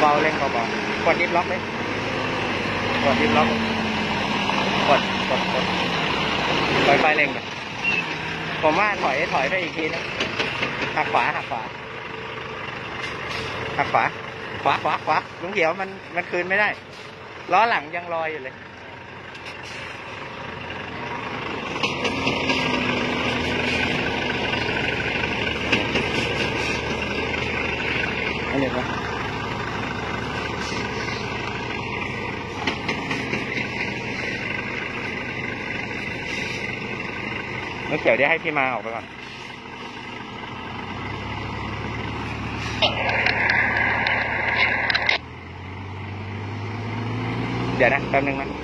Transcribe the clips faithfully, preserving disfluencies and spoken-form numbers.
าๆเร่งเบาๆกดดิฟล็อกเลยกดดิฟล็อกกดกดกดปล่อยไฟเร่งไปผมว่าถอยถอยไปอีกทีนะหักขวาหักขวาหักขวาขวาขวาขวาลุงเขียวมันมันคืนไม่ได้ล้อหลังยังลอยอยู่เลยอันนี้ครับลุงเขียวเดี๋ยวให้พี่มาออกไปก่อนเดี๋ยวนะแป๊บนึงนะ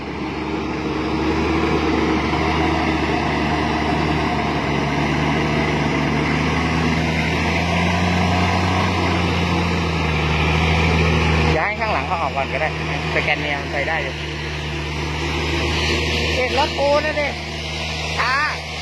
ย้ายข้างหลังเขาออกก่อนก็ได้สแกนเนียใส่ได้อยู่เห็นรถปูนะดิอ่า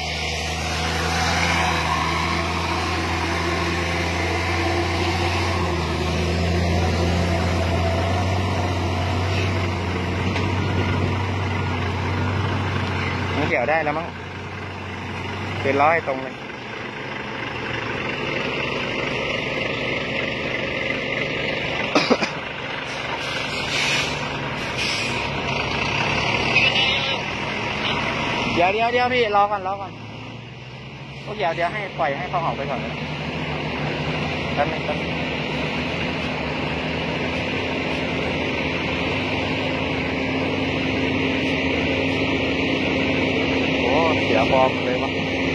เกี่ยวได้แล้วมั้งเป็นร้อยตรงเลยเดี๋ยวเดี๋ยวเดี๋ยวพี่รอก่อนรอก่อนพวกเดี๋ยวเดี๋ยวให้ปล่อยให้เขาออกไปก่อนเลยแป๊บนึงแป๊บนึงเสียบอมเลยวะ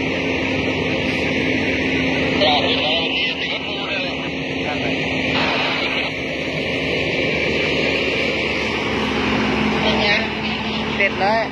เสร็จเลย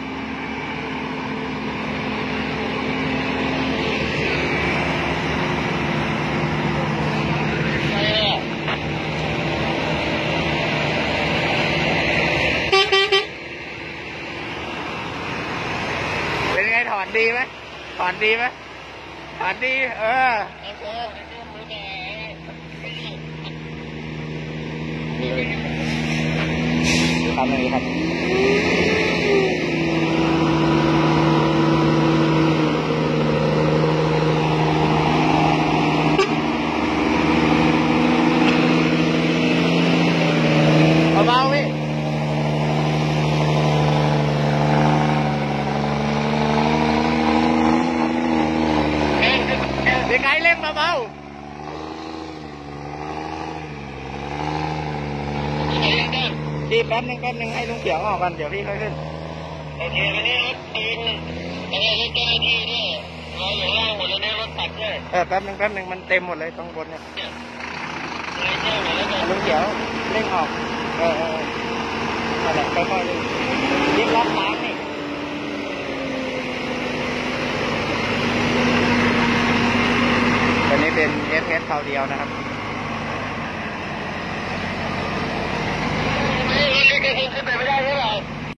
ถอนดีไหมถอนดีไหมถอนดีเออทำอย่างนี้ครับเบาๆพี่ไกลเล่นเบาๆดีแป๊บนึงแป๊บนึงให้ลุงเขียวออกกันเดี๋ยวพี่ค่อยขึ้นโอเควันนี้รถตีนแล้วก็รถเจ้าหน้าที่ด้วยรออยู่ล่างหมดแล้วเนี่ยรถตัดด้วยเออแป๊บนึงแป๊บนึงมันเต็มหมดเลยตรงบนเนี่ยลุงเขียวเร่งออกเออเอออะไรค่อยๆเลยรีบล็อกล้างนี่ตัวนี้เป็น เอฟ เอส เท่าเดียวนะครับ